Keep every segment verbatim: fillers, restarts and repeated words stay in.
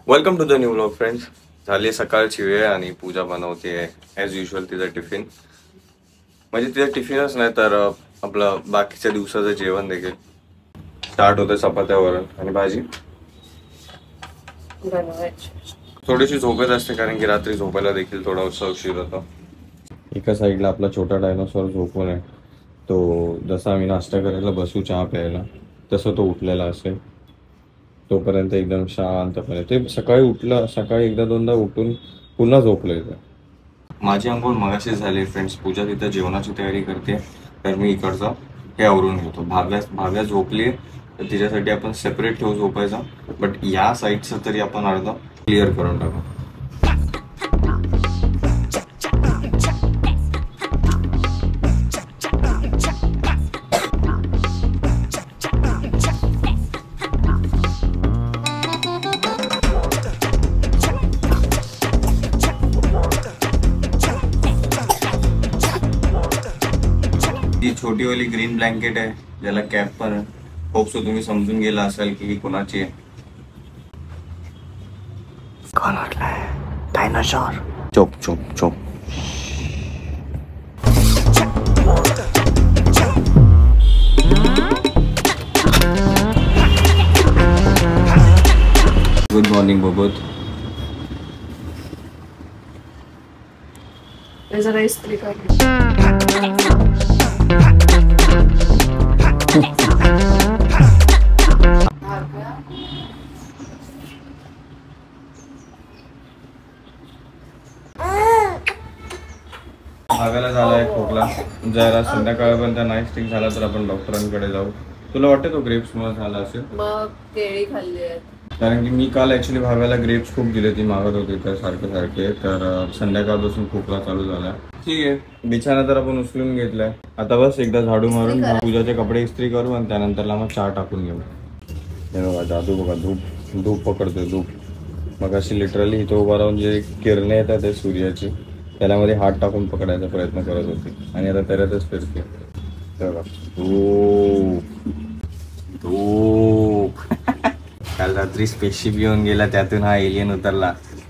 Welcome to the new vlog friends. झाली सकाळची वेळ आणि पूजा बनवते ॲज युजल तिचा टिफिन. म्हणजे तिचा टिफिनच नाही तर आपलं बाकीच्या दिवसाचं जेवण देखील स्टार्ट होतं. चपात्यावर आणि भाजी थोडीशी झोपेत असते कारण की रात्री झोपायला देखील थोडा उशीर होतो. एका साईडला आपला छोटा डायनोसॉर झोपून आहे. तो जसा आम्ही नाश्ता करायला बसू चहा प्यायला तसं तो उठलेला असेल. तोपर्यंत एकदम शांतपणे ते सकाळी उठलं, सकाळी एकदा दोनदा उठून पुन्हा झोपलं. माझी अंघोळ मगाशी झाली फ्रेंड्स. पूजा तिथं जेवणाची तयारी करते तर मी इकडचा हे आवरून घेतो. भाव्या भाव्या झोपली तर तिच्यासाठी आपण सेपरेट ठेवू झोपायचा, बट या साईडचं तरी आपण अर्धा क्लिअर करून टाकू. छोटी वाली ग्रीन ब्लँकेट आहे ज्याला कॅप पण आहे. होप सो तुम्ही समजून गेला असाल की ही कोणाची आहे. कोण वाटलाय? Dinosaur. Chop chop chop. Good morning बोबत. जरा इस्त्री कर. भाव्याला झालाय खोकला. जरा संध्याकाळपर्यंत नाही ठीक झाला तर आपण डॉक्टरांकडे जाऊ. तुला वाटतं तो ग्रेप्स मुळे झाला असेल? मग केळी खाल्ली आहेत. कारण की मी काल ऍक्च्युली भाव्याला ग्रेप्स खूप दिले, ती मागत होती तर सारखे सारखे. तर संध्याकाळपासून खोकला चालू झाला. ठीक आहे, बिछाना तर आपण उचलून घेतलाय. आता बस एकदा झाडू मारून पूजाचे कपडे इस्त्री करू आणि त्यानंतरला मग चहा टाकून घेऊ. हे बघा जादू बघा, धूप धूप पकडतोय धूप. मग अशी लिटरली इथं उभा राहून जे किरणे येतात ते सूर्याची त्याच्यामध्ये हात टाकून पकडायचा प्रयत्न करत होती आणि आता त्याच्यातच फिरते. बघा धूप धूप. काल रात्री स्पेसशिप येऊन गेला, त्यातून हा एलियन उतरला.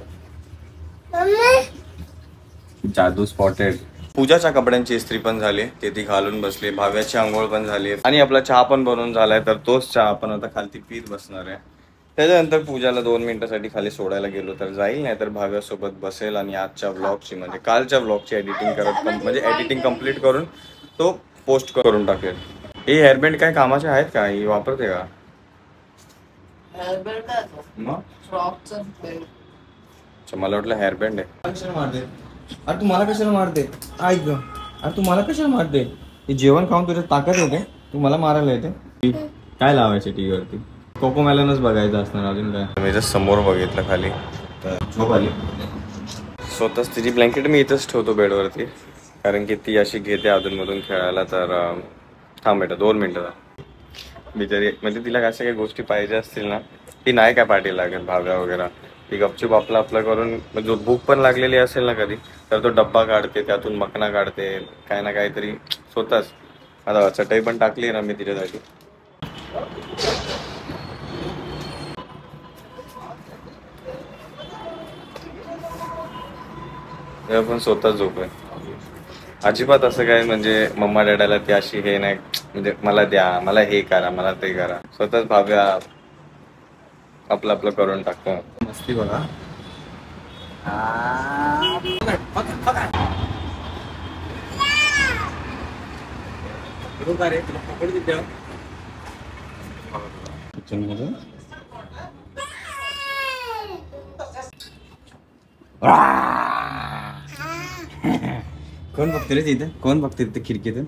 जादू स्पॉटेड. पूजाच्या कपड्यांची इस्त्री पण झाली, ते ती घालून बसली. भाव्याची आंघोळ पण झाली आणि आपला चहा पण बनवून झालाय. तर तोच चहा आपण आता खालती पीत बसणार आहे. त्याच्यानंतर पूजाला दोन मिनिटासाठी खाली सोडायला गेलो तर जाईल, नाही तर भाव्यासोबत बसेल आणि आजच्या व्लॉगची म्हणजे कालच्या व्लॉगची एडिटिंग करत म्हणजे एडिटिंग कम्प्लीट करून तो पोस्ट करून टाकेल. हे हेअरबँड काय कामाचे आहेत का? ही वापरते का? मला वाटलं हेअरबँड आहे. अरे तू मला कशाला मारते? ऐक ग, अरे तू मला कशाला मारते? हे जेवण खाऊन तुझ्या ताकद येते, तू मला मारायला येते. काय लावायचे टीव्हीवरती? कोकोमेलनच बघायचं असणार, अजून काय. मी जस्ट समोर बघितलं खाली तर झोप आली. स्वतःच तिची ब्लँकेट मी इथंच ठेवतो बेडवरती कारण की ती अशी घेते अधूनमधून खेळायला. तर थांब बेटा दोन मिनिटं. बिचारी म्हणजे तिला अशा काही गोष्टी पाहिजे असतील ना, ती नाही काय पाठी लागेल भाव्या वगैरे. ती गपचूप आपलं आपलं करून जो भूक पण लागलेली असेल ना कधी तर तो डब्बा काढते, त्यातून मकना काढते, काय ना काहीतरी स्वतःच. आता चटई पण टाकली ना मी तिच्यासाठी. पण स्वतःच झोप आहे. अजिबात असं काय म्हणजे मम्मा डॅडाला ती अशी हे नाही म्हणजे मला द्या, मला हे करा, मला ते करा. स्वतःच भाव्या आपलं आपलं करून टाकतो. मस्ती बघा. किचन मध्ये कोण बघते रे तिथे? कोण बघते तिथे खिडकीतून?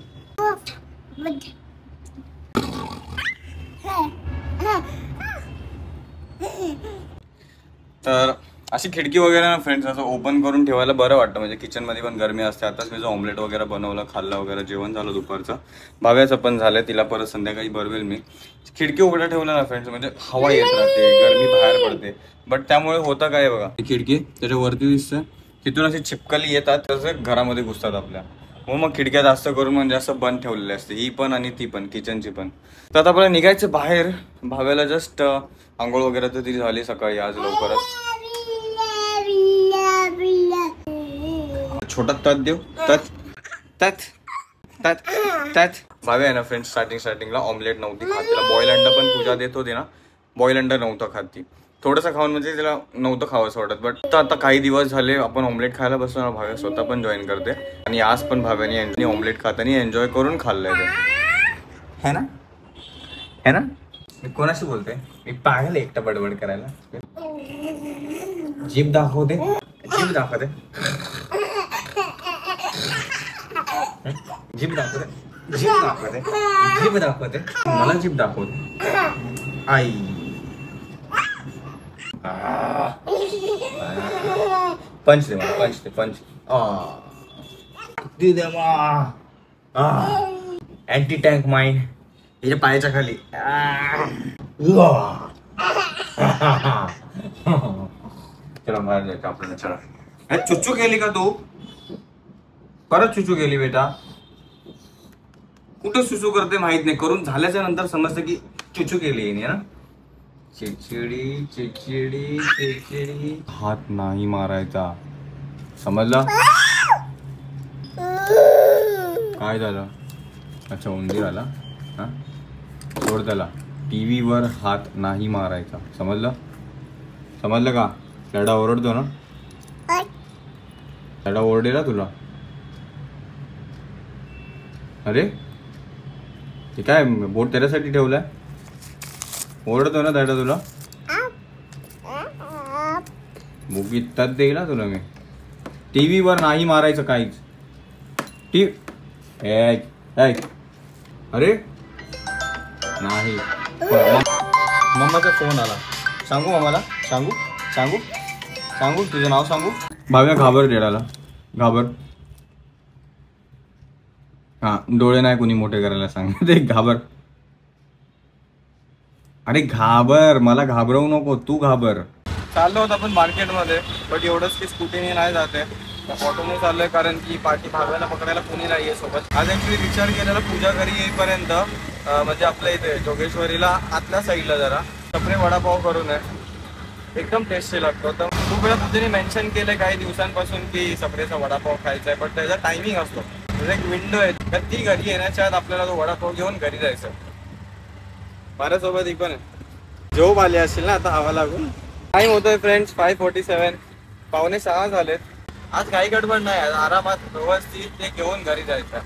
तर अशी खिडकी वगैरे ना फ्रेंड्स असं ओपन करून ठेवायला बरं वाटतं. म्हणजे किचनमध्ये पण गरमी असते. आताच मी जो ऑमलेट वगैरे बनवलं, खाल्लं वगैरे, जेवण झालं दुपारचं. भाव्याचं पण झालं, तिला परत संध्याकाळी भरवेल मी. खिडकी उघडं ठेवलं ना फ्रेंड्स म्हणजे हवा येत राहते, गरमी बाहेर पडते. बट त्यामुळे होतं काय बघा, खिडकी त्याच्यावरती दिसतं, तिथून अशी छिपकली येतात, तसं घरामध्ये घुसतात आपल्या. हो मग खिडक्या जास्त करून म्हणजे असं बंद ठेवलेली असते, ही पण आणि ती पण, किचनची पण. तर आता आपल्याला निघायचं बाहेर. भाव्याला जस्ट आंघोळ वगैरे तर ती झाली सकाळी आज लवकरच. छोटा तत देऊ, तत तत तत तत. भाव्या आहे ना फ्रेंड्स, स्टार्टिंग स्टार्टिंगला ऑमलेट नव्हती खात. तिला बॉईल अंडा पण पूजा देत होती ना, बॉईल अंडा नव्हतं खात ती. थोडंसं खाऊन म्हणजे तिला नव्हतं खावं असं वाटत. बट आता काही दिवस झाले आपण ऑमलेट खायला बसलो ना, भाव्या स्वतः पण जॉईन करते. आणि आज पण भाव्याने ऑमलेट खाताना एन्जॉय करून खाल्लंय ते, है ना, है ना. मी कोणाशी बोलते, मी पागल एकटा बडबड करायला. जीभ दाखवते, जीभ दाखवते, जीभ दाखवते, जीभ दाखवते, जीभ दाखवते, मला जीभ दाखवते. आई पंच दे मला, पंच दे, पंच. दे दे अँटी टँक माइंड याच्या पायाच्या खाली. चला मार द्यायचं आपल्याला. चला, चुचू केली का तू? परत चुचू केली बेटा. कुठे सुसू करते माहित नाही, करून झाल्याच्या नंतर समजतं की चुचू केली ना. चिडचिडी चिडचिडी चिडचिडी. हात नाही मारायचा, समजलं? काय झालं? अच्छा, उंदीर आला. हा, सोड त्याला. टीव्हीवर हात नाही मारायचा, समजलं? समजलं का? लडा ओरडतो ना, लडा ओरडेला तुला. अरे ते काय बोट त्याच्यासाठी ठेवलाय? ओरडतो ना दादा तुला. बुकी तत देईल ना तुला मी. टीव्हीवर नाही मारायचं काहीच. टी अरे नाही. मम्माचा फोन आला. सांगू मम्माला? सांगू सांगू सांगू तुझं नाव सांगू? भाव्या घाबर डेडाला, घाबर. हा, डोळे नाही कुणी मोठे करायला सांग. ते घाबर. अरे घाबर, मला घाबरवू नको, तू घाबर. चाललो होतो आपण मार्केटमध्ये, बट एवढंच की स्कूटीने नाही जाते, ऑटोने चाललोय कारण की पाठी भाव्याला पकडायला कोणी नाही आहे सोबत. आज ऍक्च्युली विचार केलेला पूजा घरी येईपर्यंत म्हणजे आपल्या इथे जोगेश्वरीला आतल्या साईडला जरा सपरे वडापाव करून आहे, एकदम टेस्टी लागतो. तर खूप वेळा पूजेने मेन्शन केलंय काही दिवसांपासून की सपरेचा वडापाव खायचा आहे, पण त्याचा टायमिंग असतो. म्हणजे एक विंडो आहे, तर ती घरी येण्याच्या आत आपल्याला तो वडापाव घेऊन घरी जायचं. माझ्यासोबत एक पण जॉब आली असेल ना आता हवा लागून. टाइम होतोय फ्रेंड्स फाय फोर्टी सेवन, पावणे सहा झालेत. आज काही गडबड नाही, आरामात व्यवस्थित ते घेऊन घरी जायचं.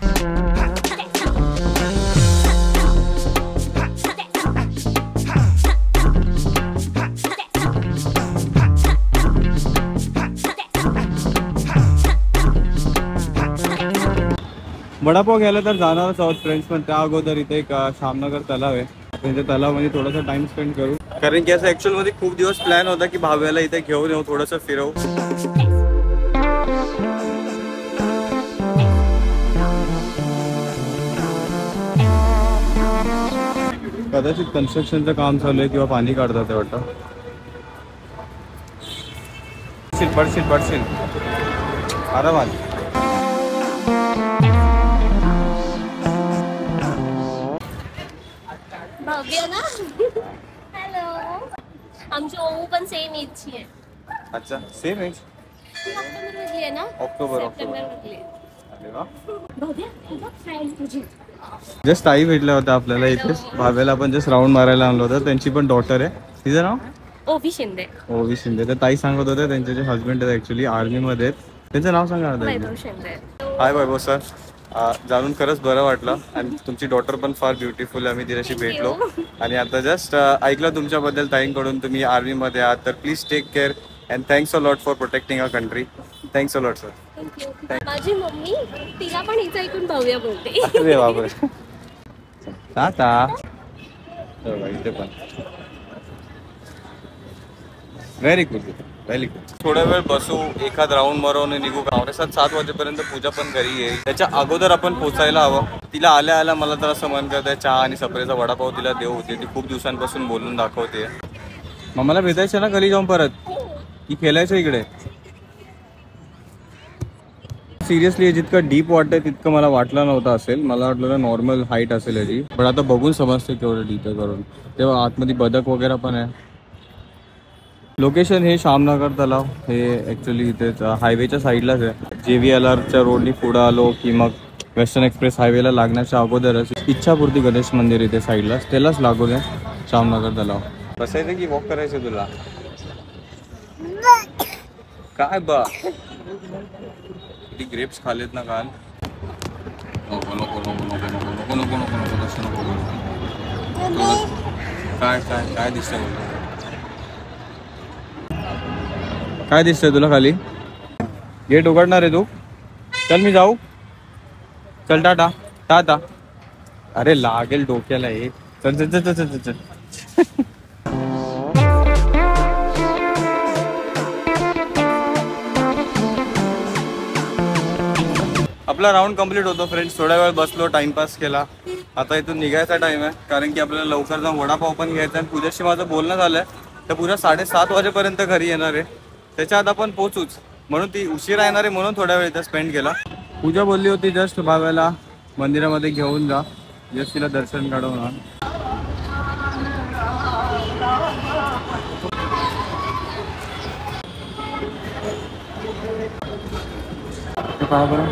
वडापाव घ्यायला तर जाणारच आहोत फ्रेंड्स, पण त्या अगोदर इथे एक शामनगर तलाव आहे, त्यांच्या तलावामध्ये थोडासा टाइम स्पेंड करू. कारण की असं ऍक्च्युअल मध्ये खूप दिवस प्लॅन होता की भाव्याला इथे घेऊन येऊ, थोडंसं फिरवू. कदाचित कन्स्ट्रक्शनचं काम चालू आहे किंवा पाणी काढतात ते वाटतं. पडशील पडशील आरामात. भव्य ना. हॅलो, आमची ओऊ पण सेम एजची आहे. अच्छा, सेम एज. ऑक्टोबर मधली आहे ना. ऑक्टोबर सप्टेंबर मधली. अरे वा. भव्य तुझा फ्रेंड तुझी. जस्ट आई भेटल्या होत्या आपल्याला इथेच. भाव्याला आपण जस्ट राऊंड मारायला आणलं होतं. त्यांची पण डॉटर आहे, तिचं नाव ओवी शिंदे. ओवी शिंदे. तर ताई सांगत होते त्यांचे जे हस्बंड आहेत ऍक्च्युली आर्मी मध्ये आहेत, त्यांचं नाव सांगा. वैभव शिंदे. हाय वैभव सर, जाणून खरंच बरं वाटलं. आणि तुमची डॉटर पण फार ब्युटिफुल, आम्ही तिच्याशी भेटलो. आणि आता जस्ट ऐकलं तुमच्याबद्दल ताईंकडून, तुम्ही आर्मीमध्ये आहात. तर please take care and thanks a lot for protecting our country. Thanks a lot sir. माझी मम्मी तिला पण हिचं ऐकून भव्य बोलते. अरे बापरे. टाटा. इथे पण व्हेरी गुड, व्हेरी गुड. थोडा वेळ बसू, एखाद राऊंड मारून निघू. पावणेसात सात वाजेपर्यंत पूजा पण घरी येईल. त्याच्या अगोदर आपण पोचायला हवं. तिला आल्या आल्या मला तर असं मन करतंय चहा आणि सपरेचा वडापाव तिला देऊ होते. ती खूप दिवसांपासून बोलून दाखवते. मम्माला भेटायचं ना घरी जाऊन परत, की खेळायचं इकडे. सिरियसली जितकं डीप वाटतंय तितकं मला वाटलं नव्हतं असेल. मला वाटलं नॉर्मल हाईट असेल याची, पण आता बघून समजते केवढं डीप आहे करून. तेव्हा आतमध्ये बदक वगैरे पण आहे. लोकेशन हे शामनगर तलाव हे ॲक्च्युली इथेच हायवेच्या साईडलाच आहे. जे व्ही एल आरच्या रोडनी पुढं आलो की मग वेस्टर्न एक्सप्रेस हायवेला लागण्याच्या अगोदरच इच्छापूर्ती गणेश मंदिर इथे साईडलाच, त्यालाच लागून आहे शामनगर तलाव. बसायचं की वॉक करायचं तुला? काय बा किती ग्रेप्स खालेत ना काल. नको नको नको नको नको नको नको नको नको तसं नको करू. काय काय काय दिसतंय मला? काय दिसतंय तुला खाली? गेट उघडणार आहे तू? चल मी जाऊ. चल टाटा टाटा. अरे लागेल डोक्याला एक. चल चल चल चल चल चल. आपला राऊंड कंप्लीट होतो फ्रेंड्स. थोड्या वेळ बसलो, टाइमपास केला. आता इथून निघायचा टाइम आहे कारण की आपल्याला लवकर जाऊन वडापाव पण घ्यायचा आहे. पूजाशी माझं बोलणं झालंय तर पूजा साडेसात वाजेपर्यंत घरी येणार आहे. त्याच्या आत आपण पोहोचूच, म्हणून ती उशिरा येणार आहे म्हणून थोड्या वेळ इथं स्पेंड केला. पूजा बोलली होती जस्ट भाव्याला मंदिरामध्ये घेऊन जा, जस्ट तिला दर्शन घडवणार. काय बरं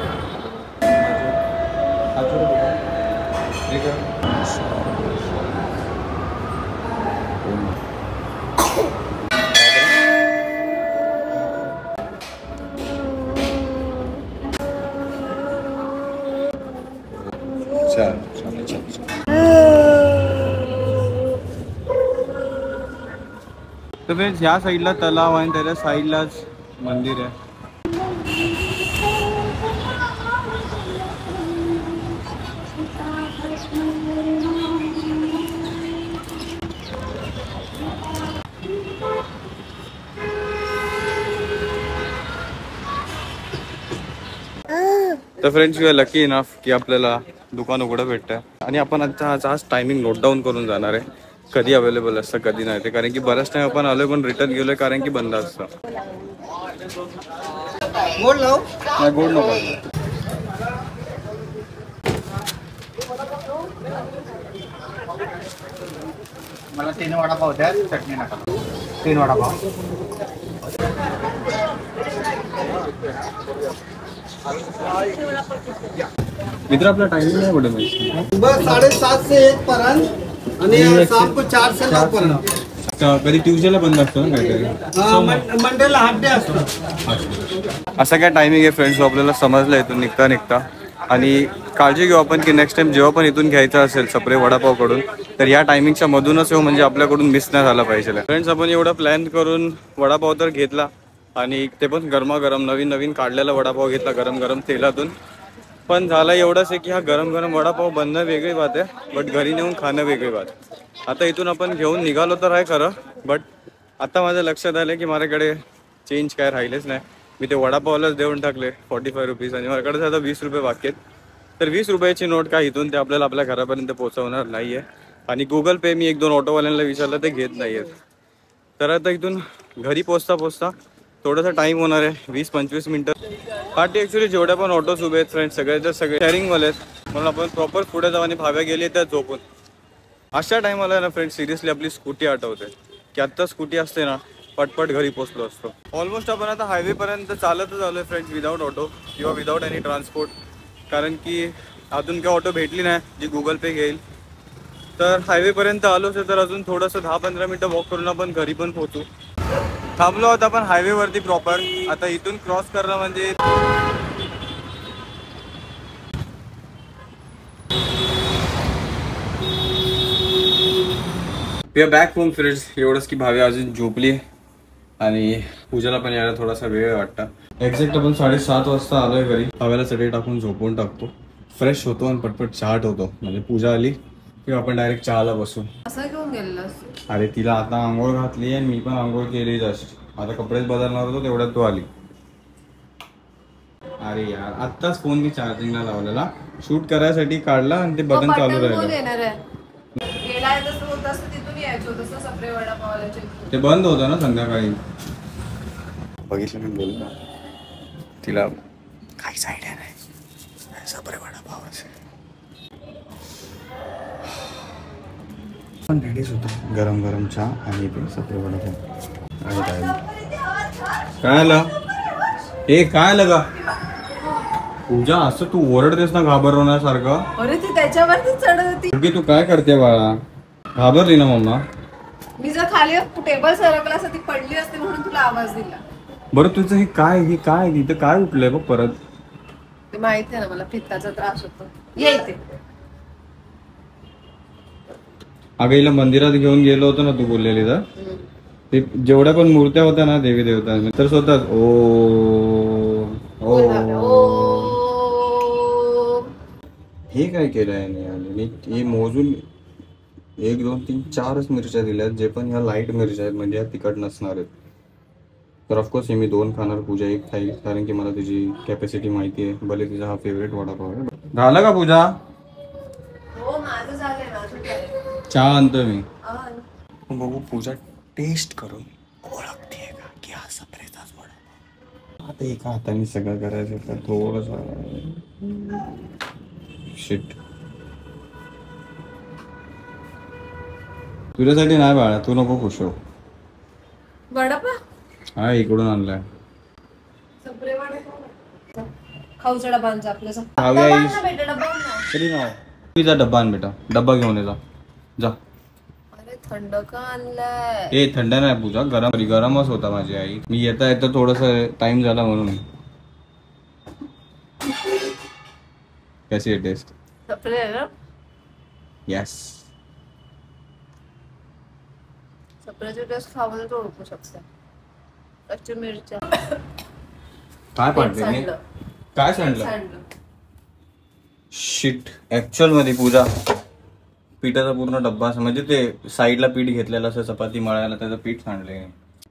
छान छान छान. तर फ्रेंड्स ह्या साईडला तलाव आहे, त्याच्या साईडलाच मंदिर आहे. तर friends you are lucky enough की आपल्याला दुकान उघडं भेटतं आणि आपण आता आज टायमिंग नोट डाऊन करून जाणार आहे, कधी अवेलेबल असतं कधी नाही ते. कारण की बऱ्याच टाइम आपण आलोय पण रिटर्न गेलोय कारण की बंद असतं. गोड लाव नाही गोड नको. मला तीन वडापाव द्या, चटणी नका. तीन वडापाव. मित्र आपला टाइमिंग नाही कुठे माहिती. बस साढ़े सात से एक पर्यंत आणि शाम को चार से नऊ पर्यंत. कधी ट्यूजडेला बंद असतो ना काहीतरी, मंडेला हाफ डे असतो. असं काय टायमिंग आहे फ्रेंड्स आपल्याला समजलं इथून निघता निघता. आणि काळजी घेऊ आपण की नेक्स्ट टाइम जेव्हा पण इथून घ्यायचं असेल सप्रे वडापावकडून तर या टायमिंगच्या मधूनच येऊ, म्हणजे आपल्याकडून मिस नाही झाला पाहिजे. फ्रेंड्स आपण एवढं प्लॅन करून वडापाव तर घेतला आणि ते पण गरमागरम नवीन नवीन काढलेला वडापाव घेतला गरम गरम तेलातून. पण झालं एवढंच आहे की हा गरम गरम वडापाव बनणं वेगळी बात आहे, बट घरी नेऊन खाणं वेगळी बात. आता इथून आपण घेऊन निघालो तर आहे खरं, बट आता माझं लक्षात आलं की माझ्याकडे चेंज काय राहिलेच नाही. मी ते वडापावलाच देऊन टाकले फोर्टी फाय रुपीज आणि माझ्याकडे आता वीस रुपये बाकी आहेत. तर वीस रुपयाची नोट काय इथून ते आपल्याला आपल्या घरापर्यंत पोहोचवणार नाही आहे. आणि गुगल पे मी एक दोन ऑटोवाल्यांना विचारलं ते घेत नाही आहेत. तर आता इथून घरी पोचता पोचता थोडासा टाइम होणार आहे, वीस पंचवीस मिनटं. पार्टी ॲक्च्युली जेवढ्या पण ऑटोज उभे आहेत फ्रेंड्स सगळे तर सगळे शेअरिंगवाले आहेत, म्हणून आपण प्रॉपर पुढे जाऊ आणि भाव्या गेली तर झोपून. अशा टाईमाला ना फ्रेंड्स सिरियसली आपली स्कूटी आठवते की आत्ता स्कूटी असते ना पटपट घरी पोचलो असतो. ऑलमोस्ट आपण आता हायवेपर्यंत चालतच आलो आहे फ्रेंड्स, विदाऊट ऑटो किंवा विदाऊट एनी ट्रान्सपोर्ट. कारण की अजून काही ऑटो भेटली नाही जी गुगल पे घेईल. तर हायवेपर्यंत आलोच आहे तर अजून थोडंसं दहा पंधरा मिनटं वॉक करून आपण घरी पण पोहोचू. थांबलो आहोत आपण हायवेवरती प्रॉपर. आता इथून क्रॉस करणं म्हणजे we are back home friends. एवढंच की भावी अजून झोपली आणि पूजाला पण यायला थोडासा वेळ वाटतं. एक्झॅक्ट आपण साडेसात वाजता आलोय घरी. भाव्याला चटई टाकून झोपून टाकतो, फ्रेश होतो आणि पटपट चहा ठेवतो. म्हणजे पूजा आली की आपण डायरेक्ट चहाला बसू. असं घेऊन गेलेलास? अरे तिला आता आंघोळ घातली आणि मी पण आंघोळ केली जस्ट. आता कपडेच बदलणार होतो तेवढ्यात तू आली. अरे यार आत्ताच फोन मी चार्जिंगला लावलेला, शूट करायसाठी काढला आणि ते बटन चालू राहिलं. गेलाय तसं होत असतं तिथून यायचं होतं तसं सप्रे वडापावलाचे. ते बंद होतं ना संध्याकाळी. बघितलं मी बोललो तिला काहीच आयडिया नाही. सप्रे वडापाव असेल. पण रेडीच होतं गरम गरम चहा आणि ते सप्रे वडापाव. आणि काय काय आलं ए काय आलं का पूजा? असं तू ओरडतेस ना घाबरवण्यासारखं. अरे ती त्याच्यावरती चढत होती. तू काय करते बाळा? घाबरली ना मम्मा? मी जर खाली टेबल सरकला असं ती पडली असते म्हणून तुला आवाज दिला. बरं तुझं हे काय हे काय इथं काय उठलंय बघ परत? ते माहिती आहे ना मला पित्ताचा त्रास होतो. ये इथे. अगं हिला मंदिरात घेऊन गेलो होतो ना तू बोललेली तर ते जेवढ्या पण मूर्त्या होत्या ना देवी देवता तर स्वतःच ओ ओ हे काय केलं याने? हे मोजून एक दोन तीन चारच मिरच्या दिल्यात जे पण ह्या लाईट मिरच्या आहेत म्हणजे ह्या तिखट नसणार आहेत. तर ऑफकोर्स हे मी दोन खाणार. पूजा एक खाईल कारण की मला त्याची कॅपॅसिटी माहिती आहे. भले तिचा हा फेवरेट वडापाव आहे. झालं का पूजा? हो माझं झालंय माझं. चहा आणतो मी. बघू पूजा टेस्ट करून ओळखते का की हा सप्रेचाच वडापाव. आता एका हाताने सगळं करायचं तर थोडस शिट. तुझ्यासाठी नाही बाळा, तू नको खुश हो. वडापाव हा इकडून आणलाय. सप्रे वडापाव खाऊचा डबा आणजा आपल्याचा. हवे डबा आई. आण ना बेटा, डबा आण ना. तरी ना तुझा डब्बा आण बेटा. डब्बा घेऊन ये जा जा. अरे थंड का आणलाय? ए थंड नाही पूजा, गरम गरमच होता माझी आई. मी येता येता थोडस टाइम झाला म्हणून. कशी आहे टेस्ट? सप्रे आहे ना? यस. सप्रेची टेस्ट खाऊन तो ओळखू शकता. कच्ची मिरच्या. काय पाडते सांडलं. काय सांडलं? सांडलं. शिट. ऍक्च्युअल मध्ये पूजा पिठाचा पूर्ण डब्बा असं म्हणजे ते साईडला पीठ घेतलेलं असं चपाती मळायला त्याचं पीठ सांडलंय.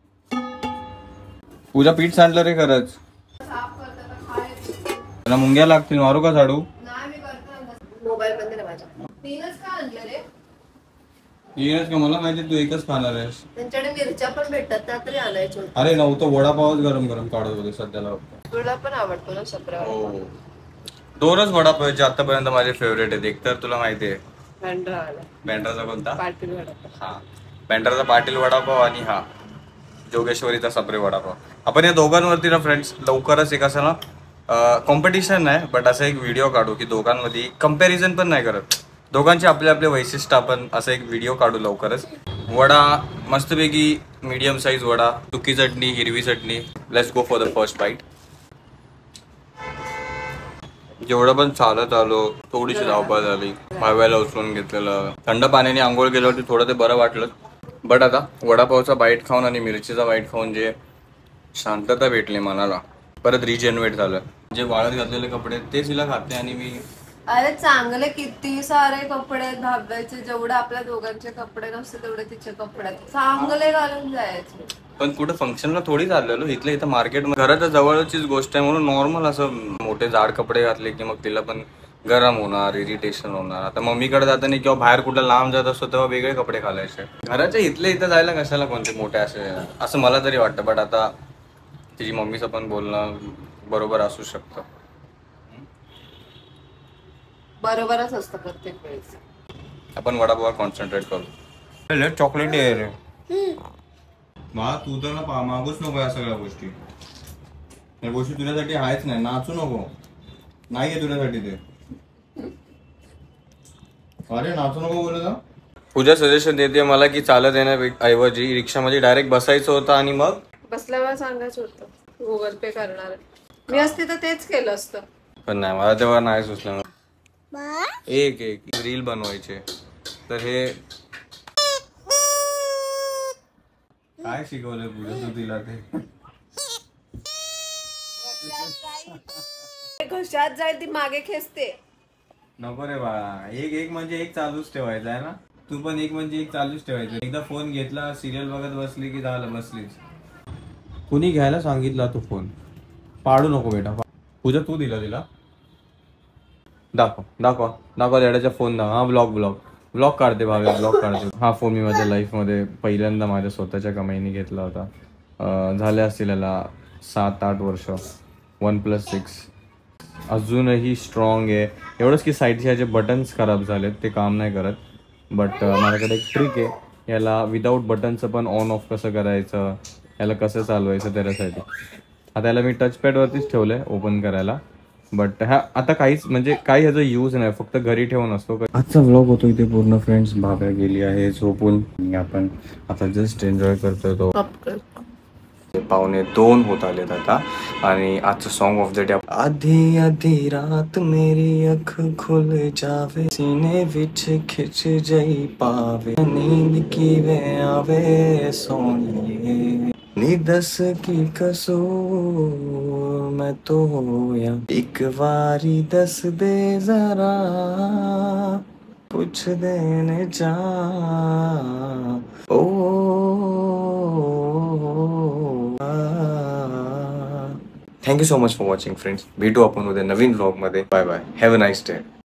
पूजा पीठ सांडलं रे खरंच. साफ करता तर खायचं. त्याला मुंग्या लागतील, मारू का झाडू? नाही मी करतो. मोबाईल बंद आहे माझा. तीनच का आणलं रे? येस का मला माहिती तू एकच खाणार आहेस. त्यांच्याकडे मिरच्या पण भेटतात त्या तरी आणायचं होतं. अरे नव्हतं वडापावच गरम गरम काढत होते सध्याला. तुला पण आवडतो ना सप्रे वडापाव? दोनच वडापाव जे आतापर्यंत माझे फेवरेट आहेत. एक तर तुला माहिती आहे बँड्रा आला. बँड्राचा कोणता? पाटील वडापाव. हा बँड्राचा पाटील वडापाव आणि हा जोगेश्वरीचा सप्रे वडापाव. आपण या दोघांवरती ना फ्रेंड्स लवकरच एक असं ना कॉम्पिटिशन नाही बट असं एक व्हिडिओ काढू की दोघांमध्ये कम्पॅरिझन पण नाही करत, दोघांचे आपले आपले वैशिष्ट्य आपण असं एक व्हिडिओ काढू लवकरच. वडा मस्तपैकी मीडियम साईज वडा, सुकी चटणी, हिरवी chutney. Let's go for the first bite. जेवढं पण चालत आलो थोडीशी धावपळ झाली, भाव्याला उचलून घेतलेलं, थंड पाण्याने आंघोळ केल्यावरती थोडं ते बरं वाटलं. बट आता वडापावचा बाईट खाऊन आणि मिरचीचा बाईट खाऊन जे शांतता भेटली मनाला, परत रिजेनरेट झालं. जे वाळत घातलेले कपडे तेच हिला खाते आणि मी. अरे चांगले किती सारे कपडे आहेत धाब्याचे. जेवढे आपल्या दोघांचे कपडे नसते तेवढे तिचे कपडे आहेत. चांगले घालून जायचे. पण कुठं फंक्शनला थोडी चाललेलो, इथल्या इथं मार्केट घराच्या जवळचीच गोष्ट आहे म्हणून नॉर्मल असं मोठे जाड कपडे घातले की मग तिला पण गरम होणार, इरिटेशन होणार. आता मम्मीकडे जाताना किंवा बाहेर कुठं लांब जात असतो तेव्हा वेगळे कपडे घालायचे. घराच्या इथल्या इथं जायला कशाला कोणते मोठे असे, असं मला तरी वाटतं. बट आता तिची मम्मीचं पण बोलणं बरोबर असू शकतं. बरोबरच असतं प्रत्येक वेळेस. आपण वडापाव कॉन्सन्ट्रेट करू. चॉकलेट आहे रे मला, तू तर ना मागूच नको या सगळ्या गोष्टी. या गोष्टी तुझ्यासाठी आहेच नाही. नाचू नको, नाहीये तुझ्यासाठी ते. अरे नाचू नको बोलत ना. पूजा सजेशन देते मला की चालत येण्याऐवजी रिक्षामध्ये डायरेक्ट बसायचं होतं आणि मग बसल्यावर सांगायचं होतं गुगल पे करणार. मी असते तर तेच केलं असतं. पण नाही, मला तेव्हा नाही सुचलं. एक एक रील बनवायचे तर हे काय शिकवलंय पूजा तू तिला? ते घशात जाईल ती मागे खेचते. नको रे बाळा, एक एक म्हणजे एक चालूच ठेवायचं आहे ना. तू पण एक म्हणजे एक चालूच ठेवायचं. एकदा फोन घेतला, सिरियल बघत बसली की झालं, बसलीच. कुणी घ्यायला सांगितला तू फोन? पाडू नको बेटा. पूजा तू दिला तिला? दाखव दाखवा दाखवा डॅडाचा फोन दाखव. हा ब्लॉग ब्लॉग ब्लॉग काढते भावे, ब्लॉग काढते. हा फोन मी माझ्या लाईफमध्ये पहिल्यांदा माझ्या स्वतःच्या कमाईने घेतला होता. झाले असतील याला सात आठ वर्ष. वन प्लस सिक्स अजूनही स्ट्रॉंग आहे. एवढंच की साईडचे ह्याचे बटन्स खराब झालेत, ते काम नाही करत. बट माझ्याकडे एक ट्रिक आहे, याला विदाऊट बटनचं पण ऑन ऑफ कसं करायचं, याला कसं चालवायचं त्याच्यासाठी. आता याला मी टचपॅडवरतीच ठेवलं आहे ओपन करायला. बट हा आता काहीच म्हणजे काही ह्याचा यूज नाही, फक्त घरी ठेवून असतो. आजचा व्लॉग होतो इथे पूर्ण फ्रेंड्स. भाभ्या गेली आहे झोपून आणि आपण आता जस्ट एन्जॉय करतोय. तो पावणे दोन होत आलेत आता. आणि आजचं सॉन्ग ऑफ द डे, आधी आधी रात मेरी अख खुल जावे, सीने विच खिच जई पावे, नींद किवे आवे सोनिए, नी दस की कसूर मैं तो होया, एक बारी दस दे जरा, पूछ देने जा ओ. Thank you so much for watching friends. भेटू आपण उद्या नवीन व्लॉगमध्ये. Bye bye. Have a nice day.